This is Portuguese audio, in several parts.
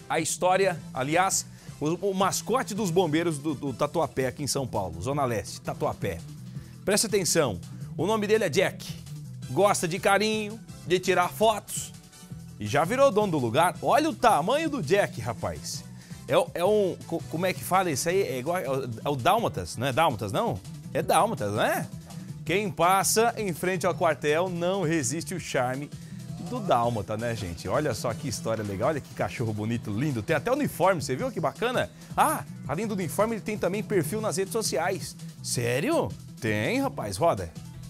a história, aliás, o mascote dos bombeiros do Tatuapé aqui em São Paulo, Zona Leste, Tatuapé. Presta atenção, o nome dele é Jack. Gosta de carinho, de tirar fotos e já virou dono do lugar. Olha o tamanho do Jack, rapaz. Como é que fala isso aí? É igual, é o Dálmatas, não é Dálmatas não? É Dálmatas, não é? Quem passa em frente ao quartel não resiste o charme do Dálmata, né, gente? Olha só que história legal, olha que cachorro bonito, lindo. Tem até uniforme, você viu que bacana? Ah, além do uniforme, ele tem também perfil nas redes sociais. Sério? Tem, rapaz, roda.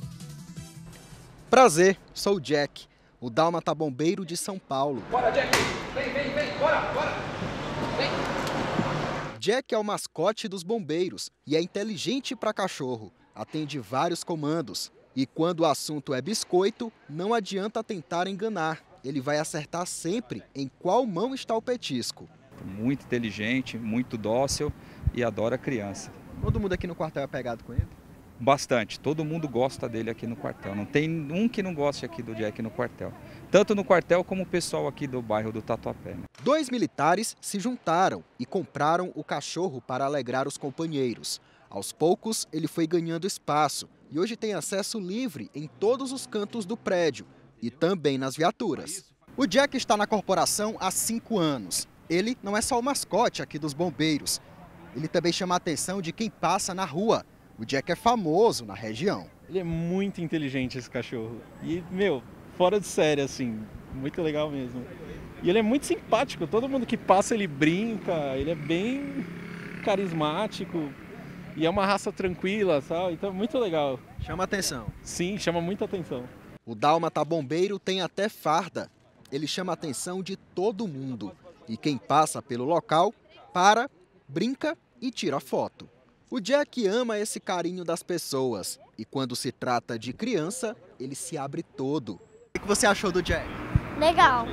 Prazer, sou o Jack, o Dálmata bombeiro de São Paulo. Bora, Jack! Vem, bora! Vem! Jack é o mascote dos bombeiros e é inteligente para cachorro, atende vários comandos. E quando o assunto é biscoito, não adianta tentar enganar. Ele vai acertar sempre em qual mão está o petisco. Muito inteligente, muito dócil e adora criança. Todo mundo aqui no quartel é pegado com ele? Bastante, todo mundo gosta dele aqui no quartel. Não tem um que não goste aqui do Jack no quartel. Tanto no quartel como o pessoal aqui do bairro do Tatuapé. 2 militares se juntaram e compraram o cachorro para alegrar os companheiros. Aos poucos, ele foi ganhando espaço e hoje tem acesso livre em todos os cantos do prédio e também nas viaturas. O Jack está na corporação há 5 anos. Ele não é só o mascote aqui dos bombeiros. Ele também chama a atenção de quem passa na rua. O Jack é famoso na região. Ele é muito inteligente, esse cachorro. E, fora de série, assim, muito legal mesmo. E ele é muito simpático, todo mundo que passa ele brinca, ele é bem carismático. E é uma raça tranquila, sabe? Então é muito legal. Chama atenção. Sim, chama muita atenção. O Dálmata bombeiro tem até farda. Ele chama a atenção de todo mundo. E quem passa pelo local, para, brinca e tira foto. O Jack ama esse carinho das pessoas. E quando se trata de criança, ele se abre todo. O que você achou do Jack? Legal.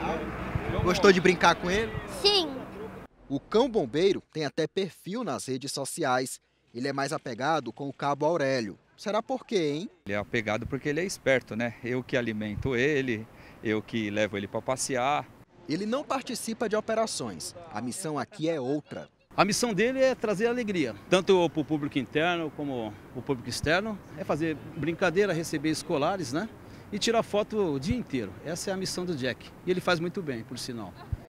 Gostou de brincar com ele? Sim. O cão bombeiro tem até perfil nas redes sociais. Ele é mais apegado com o Cabo Aurélio. Será por quê, hein? Ele é apegado porque ele é esperto, né? Eu que alimento ele, eu que levo ele para passear. Ele não participa de operações. A missão aqui é outra. A missão dele é trazer alegria, tanto para o público interno como o público externo. É fazer brincadeira, receber escolares, né? E tirar foto o dia inteiro. Essa é a missão do Jack. E ele faz muito bem, por sinal.